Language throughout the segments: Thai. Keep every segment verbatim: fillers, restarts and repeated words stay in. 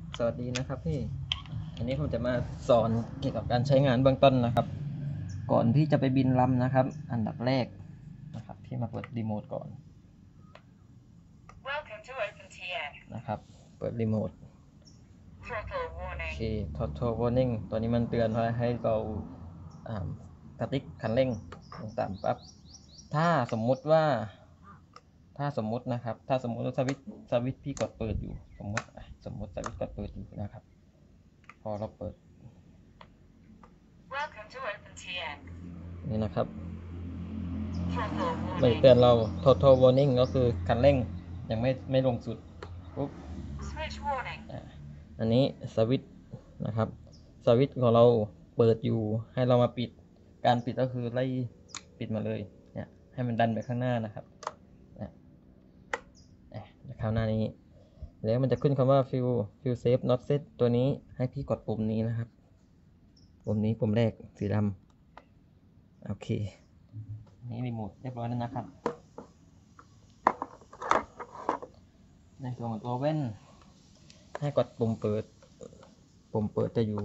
สวัสดีนะครับพี่อันนี้ผมจะมาสอนเกี่ยวกับการใช้งานเบื้องต้นนะครับก่อนที่จะไปบินลำนะครับอันดับแรกนะครับพี่มาเปิดรีโมทก่อน Welcome to OpenTN. นะครับเปิดรีโมท Throttle โอ warning. เค Total Warning ตัวนี้มันเตือนว่าให้เราอ่ากระติกคันเร่งลงต่ำปั๊บถ้าสมมุติว่าถ้าสมมุตินะครับถ้าสมมุติว่าสวิตช์สวิตช์พี่กดเปิดอยู่สมมุติสมมุติสวิตช์กดเปิดอยู่นะครับพอเราเปิด Welcome to OpenTN. นี่นะครับ Throttle ไม่ warning. เตือนเรา total warning ก็คือคันเร่งยังไม่ไม่ลงสุดปุ๊บ Switch warning. อ่ะอันนี้สวิตช์นะครับสวิตช์ของเราเปิดอยู่ให้เรามาปิดการปิดก็คือไล่ปิดมาเลยเนี่ยให้มันดันไปข้างหน้านะครับเนี่ยเนี่ยข้างหน้านี้แล้วมันจะขึ้นคำว่า fuel fuel safe not set ตัวนี้ให้พี่กดปุ่มนี้นะครับปุ่มนี้ปุ่มแรกสีดำโอเคนี่รีโมทเรียบร้อยแล้วนะครับในส่วนของตัวเว้นให้กดปุ่มเปิดปุ่มเปิดจะอยู่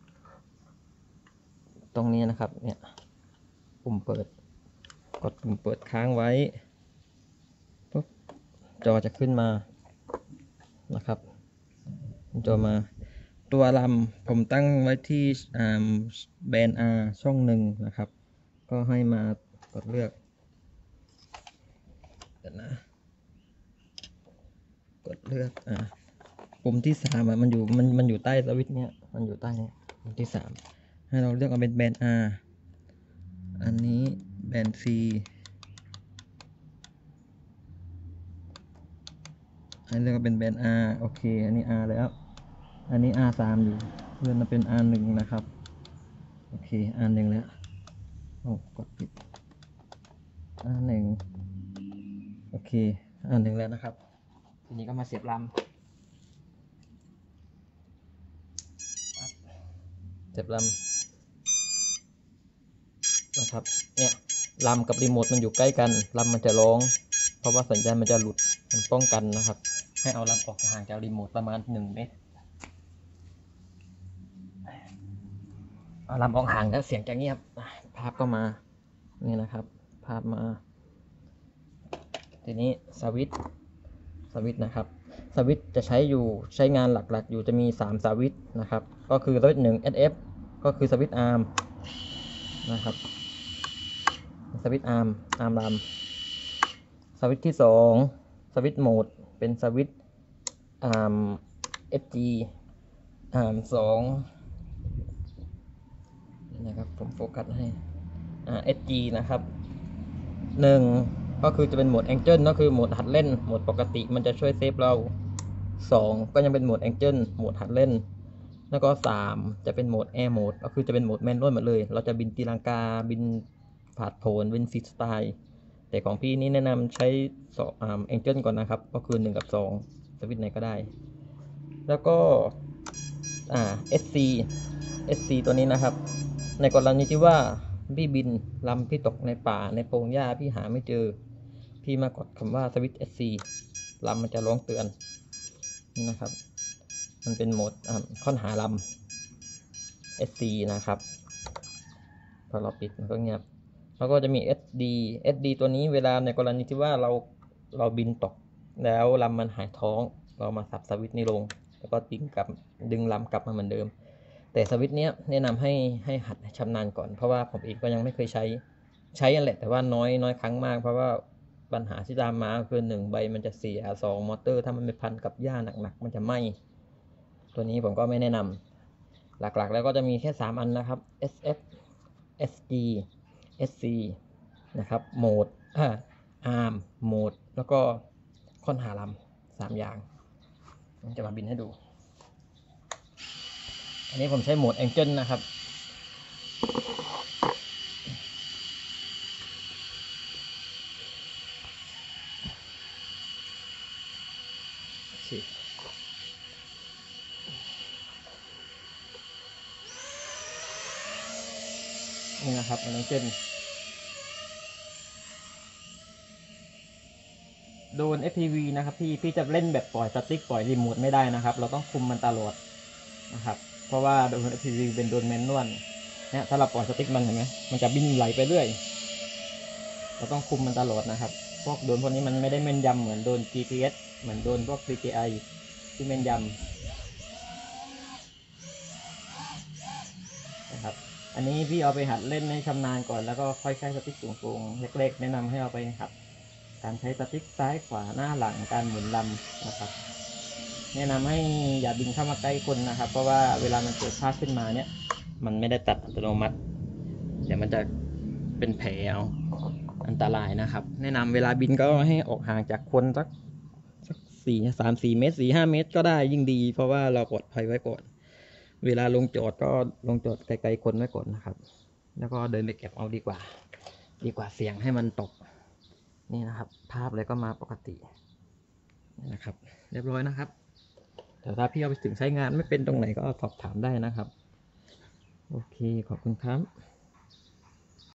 ตรงนี้นะครับเนี่ยปุ่มเปิดกดปุ่มเปิดค้างไว้ปุ๊บจอจะขึ้นมานะครับจอมาตัวลำผมตั้งไว้ที่แบน R ช่องหนึ่งนะครับก็ให้มากดเลือกเดี๋ยวนะกดเลือกอ่าปุ่มที่สามมันอยู่มันมันอยู่ใต้สวิตช์เนี้ยมันอยู่ใต้เนี้ยปุ่มที่สามให้เราเลือกเอาเป็นแบน R อันนี้แบน C ให้เลือกเป็นแบน R โอเคอันนี้ R แล้วอันนี้ R สามอยู่เลื่อนมาเป็น R หนึ่งนะครับโอเค R หนึ่งแล้วโอ้กดปิด R หนึ่งโอเค R หนึ่งแล้วนะครับทีนี้ก็มาเสียบลำเสียบลำนะครับเนี่ยลำกับรีโมทมันอยู่ใกล้กันลำมันจะร้องเพราะว่าสัญญาณมันจะหลุดมันป้องกันนะครับให้เอาลำออกห่างจากรีโมทประมาณหนึ่งเมตรเอาลำออกห่างแล้วเสียงจะเงียบภาพก็มานี่นะครับภาพมาทีนี้สวิตช์สวิตช์นะครับสวิตช์จะใช้อยู่ใช้งานหลักๆอยู่จะมีสามสวิตช์นะครับก็คือสวิตช์หนึ่ง เอส เอฟ ก็คือสวิตช์ อาร์ม นะครับสวิตช์ อาร์ม อาร์มลำสวิตช์ที่สองสวิตช์โหมดเป็นสวิตช์ อาร์ม เอส จี อาร์มสองนะครับผมโฟกัสให้อ่า เอส จี นะครับหนึ่งก็คือจะเป็นโหมด Angel ก็คือโหมดหัดเล่นโหมดปกติมันจะช่วยเซฟเราสองก็ยังเป็นโหมด Angel โหมดหัดเล่นแล้วก็สามจะเป็นโหมด Air Mode ก็คือจะเป็นโหมดแมนนวลหมดเลยเราจะบินตีลังกาบินผาดโผนบินฟรีสไตล์แต่ของพี่นี่แนะนำใช้สองอ่า Angel ก่อนนะครับก็คือหนึ่งกับสองสวิตช์ไหนก็ได้แล้วก็อ่า เอส ซี เอส ซี ตัวนี้นะครับในกรณีที่ว่าพี่บินลำพี่ตกในป่าในโพรงหญ้าพี่หาไม่เจอพี่มากดคำว่าสวิตช์ เอส ซี ลำมันจะร้องเตือนนี่นะครับมันเป็นโหมดค้นหาลำ เอส ซี นะครับพอเราปิดมันก็เงียบแล้วก็จะมี เอส ดี เอส ดี ตัวนี้เวลาในกรณีที่ว่าเราเราบินตกแล้วลำมันหายท้องเรามาสับสวิตช์นี้ลงแล้วก็ดึงกลับดึงลำกลับมาเหมือนเดิมแต่สวิตช์เนี้ยแนะนำให้ให้หัดชำนาญก่อนเพราะว่าผมเองก็ยังไม่เคยใช้ใช้อันแหละแต่ว่าน้อยน้อยครั้งมากเพราะว่าปัญหาที่ตามมาคือหนึ่งใบมันจะเสียสองมอเตอร์ถ้ามันไปพันกับหญ้าหนักๆมันจะไหม้ตัวนี้ผมก็ไม่แนะนำหลักๆแล้วก็จะมีแค่สามอันนะครับ เอส เอฟ เอส จี เอส ซี นะครับโหมดอ่า อาร์ม โหมดแล้วก็ค้นหาลำสามอย่างผมจะมาบินให้ดูอันนี้ผมใช้โหมด Angel นะครับนี่นะครับมัน Angel โดน เอฟ พี วี นะครับพี่พี่จะเล่นแบบปล่อยสติ๊กปล่อยรีโมทไม่ได้นะครับเราต้องคุมมันตลอดนะครับเพราะว่าโดน เอฟ พี วี เป็นโดนแมนนวลเนี่ยถ้าเราปล่อยสติ๊กมันเห็นไหมมันจะบินไหลไปเรื่อยเราต้องคุมมันตลอดนะครับพวกโดนพวกนี้มันไม่ได้แม่นยำเหมือนโดน จี พี เอส เหมือนโดนพวก ซี จี ไอ ที่แม่นยำนะครับอันนี้พี่เอาไปหัดเล่นให้ชำนาญก่อนแล้วก็ค่อยใช้สติ๊กสูงๆเล็กๆแนะนำให้เอาไปหัดการใช้สติ๊กซ้ายขวาหน้าหลังการหมุนลำนะครับแนะนำให้อย่าบินเข้ามาใกล้คนนะครับเพราะว่าเวลามันเกิดพลาดขึ้นมาเนี่ยมันไม่ได้ตัดอัตโนมัติเดี๋ยวมันจะเป็นแผลเอาอันตรายนะครับแนะนำเวลาบินก็ให้ออกห่างจากคนสักสักสี่สามสี่เมตรสี่ห้าเมตรก็ได้ยิ่งดีเพราะว่าเราปลอดภัยไว้ก่อนเวลาลงจอดก็ลงจอดไกลๆคนไว้ก่อนนะครับแล้วก็เดินไปเก็บเอาดีกว่าดีกว่าเสี่ยงให้มันตกนี่นะครับภาพเลยก็มาปกตินะครับเรียบร้อยนะครับแต่ถ้าพี่เอาไปถึงใช้งานไม่เป็นตรงไหนก็สอบถามได้นะครับโอเคขอบคุณครับ